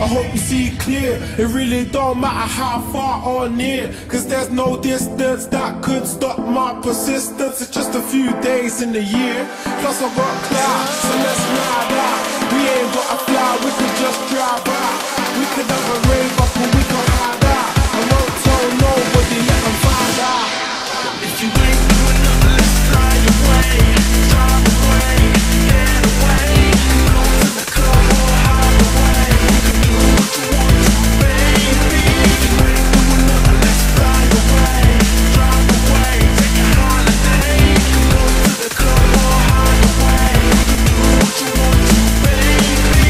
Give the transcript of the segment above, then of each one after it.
hope you see clear. It really don't matter how far or near, cause there's no distance that could stop my persistence. It's just a few days in the year, plus I got clout, so let's ride out. We ain't gotta fly, we could just drive out. We could have a rave up and we can hide out. I won't tell nobody, let them find out. If you ain't doing nothing, let's fly away. Drive away, get away. Go to the club or hide away. You can do what you want to, baby. If you ain't doing nothing, let's fly away. Drive away, take a holiday. Go to the club or hide away. You can do what you want to, baby.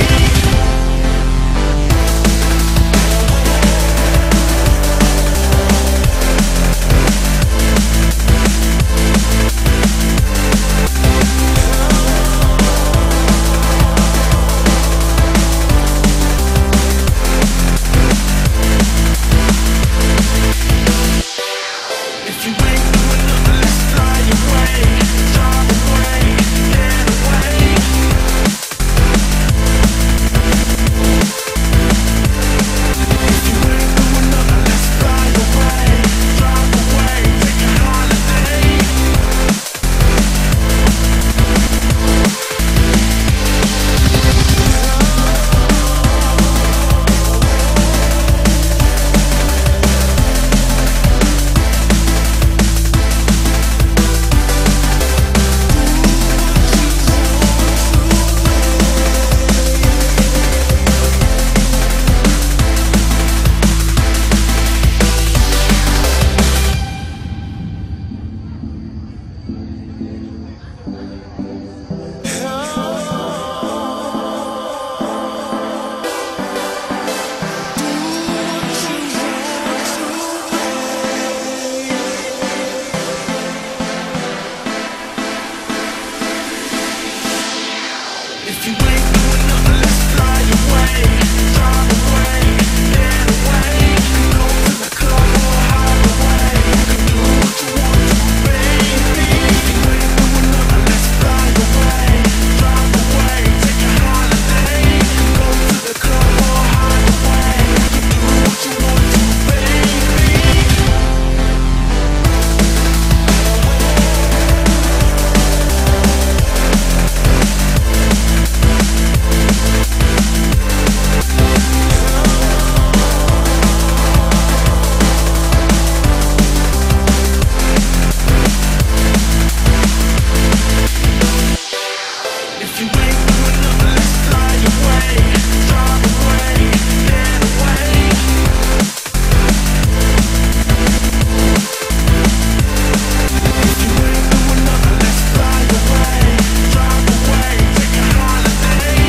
If you ain't doing nothing, let's fly away. Drive away, get away. Go to the club or hide away. You can do what you want to, baby. If you ain't doing nothing, let's fly away. Drive away, take a holiday. Go to the club or hide away. You can do what you want to, baby. If you ain't doing nothing, let's fly away. Drive away, get away. If you ain't doing nothing, let's fly away. Drive away, take a holiday.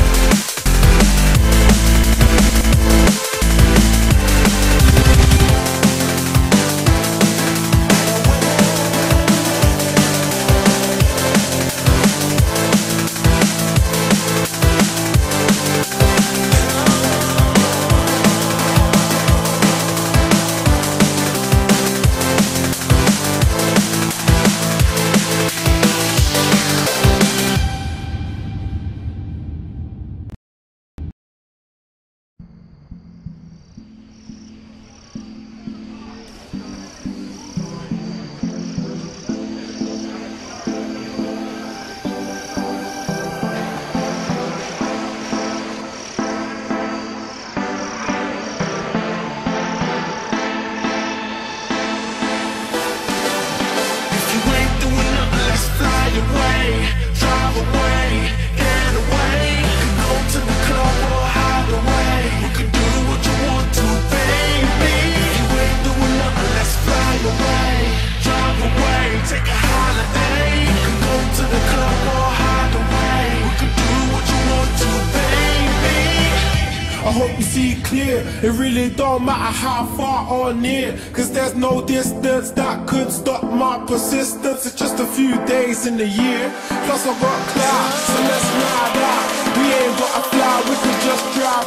I hope you see clear. It really don't matter how far or near, cause there's no distance that could stop my persistence. It's just a few days in the year, plus I got clout, so let's ride out. We ain't gotta fly, we could just drive